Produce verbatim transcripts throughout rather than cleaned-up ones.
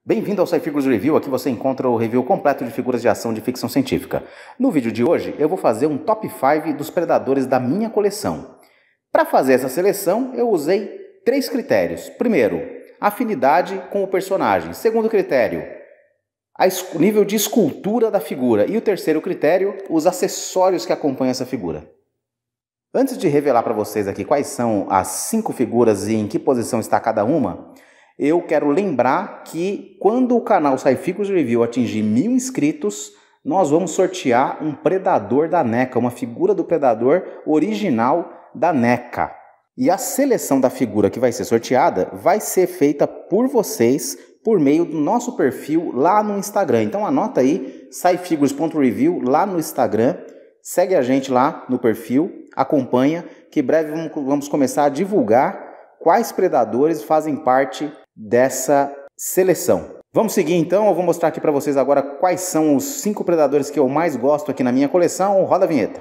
Bem-vindo ao SciFigures Review, aqui você encontra o review completo de figuras de ação de ficção científica. No vídeo de hoje eu vou fazer um top cinco dos predadores da minha coleção. Para fazer essa seleção eu usei três critérios. Primeiro, afinidade com o personagem. Segundo critério, o nível de escultura da figura. E o terceiro critério, os acessórios que acompanham essa figura. Antes de revelar para vocês aqui quais são as cinco figuras e em que posição está cada uma, eu quero lembrar que quando o canal SciFigures Review atingir mil inscritos, nós vamos sortear um Predador da NECA, uma figura do Predador original da NECA. E a seleção da figura que vai ser sorteada vai ser feita por vocês por meio do nosso perfil lá no Instagram. Então anota aí, scifigures ponto review lá no Instagram, segue a gente lá no perfil, acompanha, que em breve vamos começar a divulgar quais predadores fazem parte dessa seleção. Vamos seguir então, eu vou mostrar aqui para vocês agora quais são os cinco predadores que eu mais gosto aqui na minha coleção. Roda a vinheta.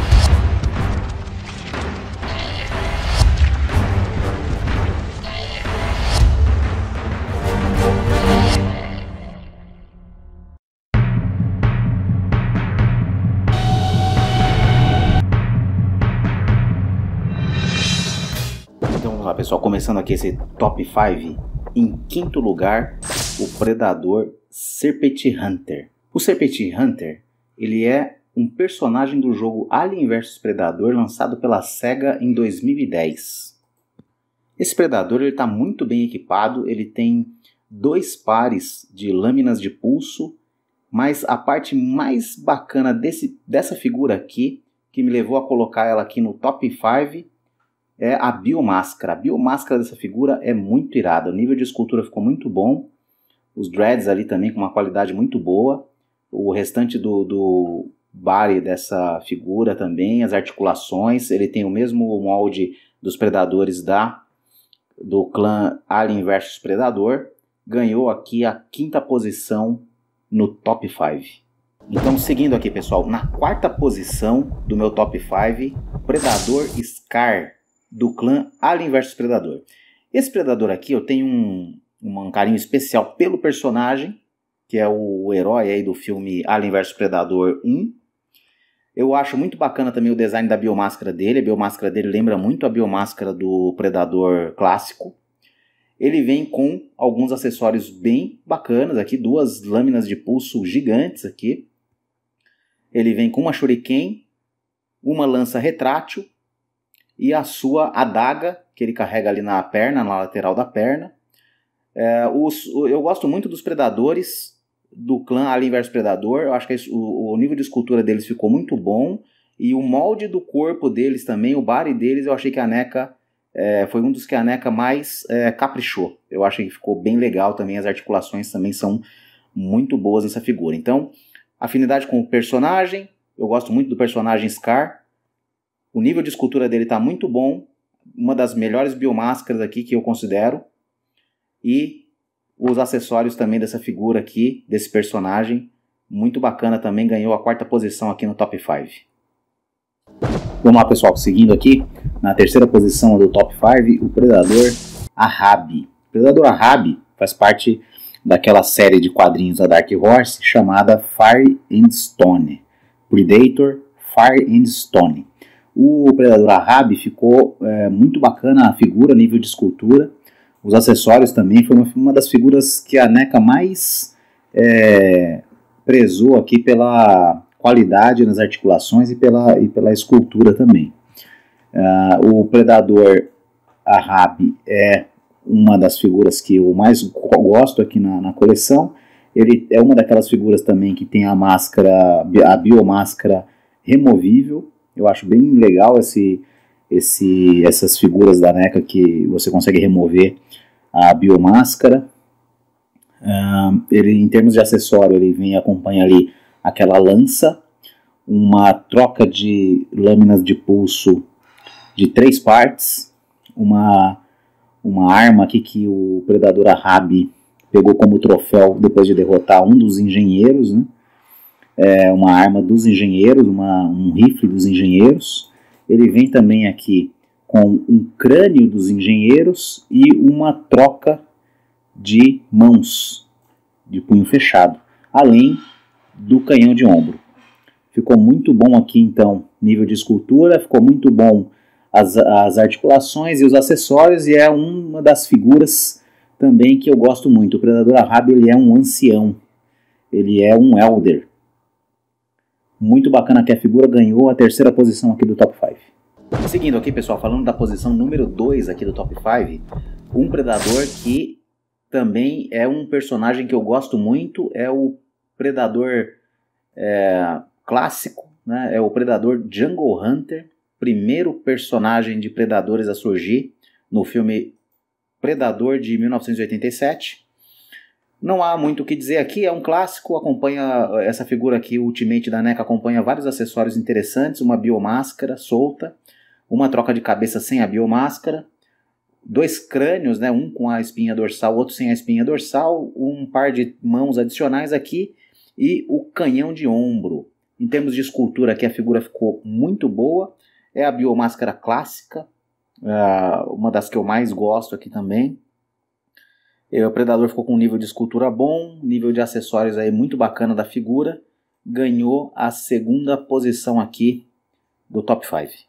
Então vamos lá, pessoal, começando aqui esse top cinco. Em quinto lugar, o predador Serpent Hunter. O Serpent Hunter, ele é um personagem do jogo Alien versus Predador, lançado pela SEGA em dois mil e dez. Esse predador está muito bem equipado, ele tem dois pares de lâminas de pulso, mas a parte mais bacana desse, dessa figura aqui, que me levou a colocar ela aqui no top cinco, é a biomáscara. A biomáscara dessa figura é muito irada. O nível de escultura ficou muito bom. Os dreads ali também com uma qualidade muito boa. O restante do, do body dessa figura também. As articulações. Ele tem o mesmo molde dos predadores da, do clã Alien versus Predador. Ganhou aqui a quinta posição no top cinco. Então, seguindo aqui, pessoal. Na quarta posição do meu top cinco, Predador Scar, do clã Alien versus Predador. Esse predador aqui eu tenho um, um carinho especial pelo personagem, que é o herói aí do filme Alien versus Predador um. Eu acho muito bacana também o design da biomáscara dele. A biomáscara dele lembra muito a biomáscara do Predador clássico. Ele vem com alguns acessórios bem bacanas aqui, duas lâminas de pulso gigantes aqui. Ele vem com uma shuriken, uma lança retrátil, e a sua adaga, que ele carrega ali na perna, na lateral da perna. É, os, eu gosto muito dos predadores do clã Alien versus Predador. Eu acho que o, o nível de escultura deles ficou muito bom. E o molde do corpo deles também, o body deles, eu achei que a NECA é, foi um dos que a NECA mais é, caprichou. Eu achei que ficou bem legal também. As articulações também são muito boas nessa figura. Então, afinidade com o personagem. Eu gosto muito do personagem Scar. O nível de escultura dele está muito bom, uma das melhores biomáscaras aqui que eu considero. E os acessórios também dessa figura aqui, desse personagem, muito bacana também, ganhou a quarta posição aqui no top cinco. Vamos lá, pessoal, seguindo aqui, na terceira posição do top cinco, o Predador Ahab. O Predador Ahab faz parte daquela série de quadrinhos da Dark Horse chamada Fire and Stone. Predator, Fire and Stone. O Predador Ahab ficou é, muito bacana a figura, nível de escultura. Os acessórios também, foi uma, uma das figuras que a NECA mais é, prezou aqui pela qualidade nas articulações e pela, e pela escultura também. Uh, o Predador Ahab é uma das figuras que eu mais gosto aqui na, na coleção. Ele é uma daquelas figuras também que tem a máscara, a biomáscara removível. Eu acho bem legal esse, esse, essas figuras da NECA que você consegue remover a biomáscara. Uh, ele, em termos de acessório, ele vem acompanha ali aquela lança, uma troca de lâminas de pulso de três partes, uma, uma arma aqui que o Predador Ahab pegou como troféu depois de derrotar um dos engenheiros, né? É uma arma dos engenheiros, uma, um rifle dos engenheiros. Ele vem também aqui com um crânio dos engenheiros e uma troca de mãos. de punho fechado, além do canhão de ombro. Ficou muito bom aqui então, nível de escultura, ficou muito bom as, as articulações e os acessórios, e é uma das figuras também que eu gosto muito. O Predador Ahab, ele é um ancião, ele é um elder. Muito bacana que a figura ganhou a terceira posição aqui do top cinco. Seguindo aqui, pessoal, falando da posição número dois aqui do top cinco, um Predador que também é um personagem que eu gosto muito, é o Predador é, clássico, né? É o Predador Jungle Hunter, primeiro personagem de Predadores a surgir no filme Predador de mil novecentos e oitenta e sete. Não há muito o que dizer aqui, é um clássico, acompanha essa figura aqui, o Ultimate da NECA acompanha vários acessórios interessantes, uma biomáscara solta, uma troca de cabeça sem a biomáscara, dois crânios, né, um com a espinha dorsal, outro sem a espinha dorsal, um par de mãos adicionais aqui e o canhão de ombro. Em termos de escultura aqui a figura ficou muito boa, é a biomáscara clássica, uh, uma das que eu mais gosto aqui também. E o Predador ficou com um nível de escultura bom, nível de acessórios aí muito bacana da figura, ganhou a segunda posição aqui do top cinco.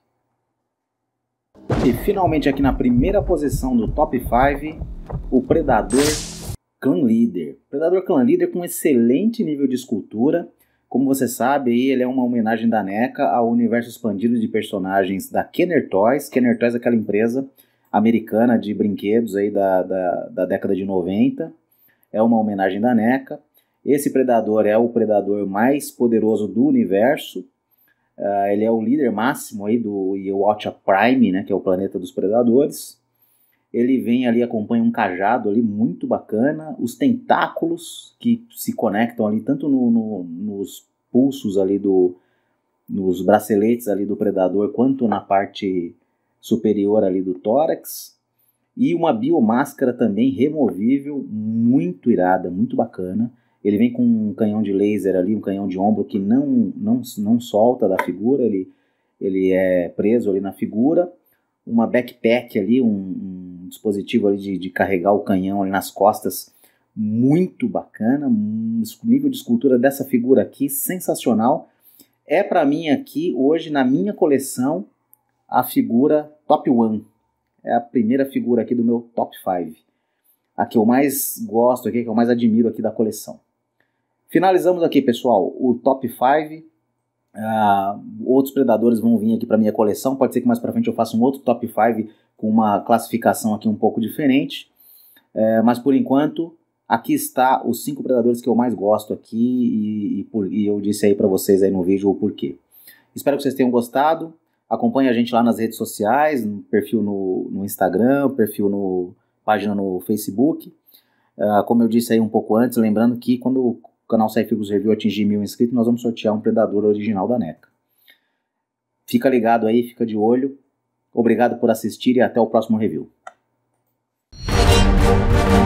E finalmente aqui na primeira posição do top cinco, o Predador Clan Leader. Predador Clan Leader com excelente nível de escultura. Como você sabe, aí ele é uma homenagem da NECA ao universo expandido de personagens da Kenner Toys. Kenner Toys é aquela empresa americana de brinquedos aí da, da, da década de noventa. É uma homenagem da NECA. Esse Predador é o Predador mais poderoso do universo. Uh, ele é o líder máximo aí do Iwatcha Prime, né, que é o planeta dos predadores. Ele vem ali, acompanha um cajado ali muito bacana, os tentáculos que se conectam ali tanto no, no, nos pulsos ali do, nos braceletes ali do predador, quanto na parte superior ali do tórax, e uma biomáscara também removível, muito irada, muito bacana. Ele vem com um canhão de laser ali, um canhão de ombro que não, não, não solta da figura, ele, ele é preso ali na figura. Uma backpack ali, um, um dispositivo ali de, de carregar o canhão ali nas costas, muito bacana. Um nível de escultura dessa figura aqui, sensacional. É para mim aqui, hoje, na minha coleção, a figura top one. É a primeira figura aqui do meu top cinco. A que eu mais gosto aqui, que eu mais admiro aqui da coleção. Finalizamos aqui, pessoal, o top cinco. Uh, outros predadores vão vir aqui para minha coleção. Pode ser que mais para frente eu faça um outro top cinco com uma classificação aqui um pouco diferente. Uh, mas por enquanto, aqui está os cinco predadores que eu mais gosto aqui. E, e, por, e eu disse aí para vocês aí no vídeo o porquê. Espero que vocês tenham gostado. Acompanhe a gente lá nas redes sociais, no perfil no, no Instagram, perfil no página no Facebook. Uh, como eu disse aí um pouco antes, lembrando que quando o canal Sci-Figos Review atingir mil inscritos, nós vamos sortear um Predador original da NECA. Fica ligado aí, fica de olho. Obrigado por assistir e até o próximo review.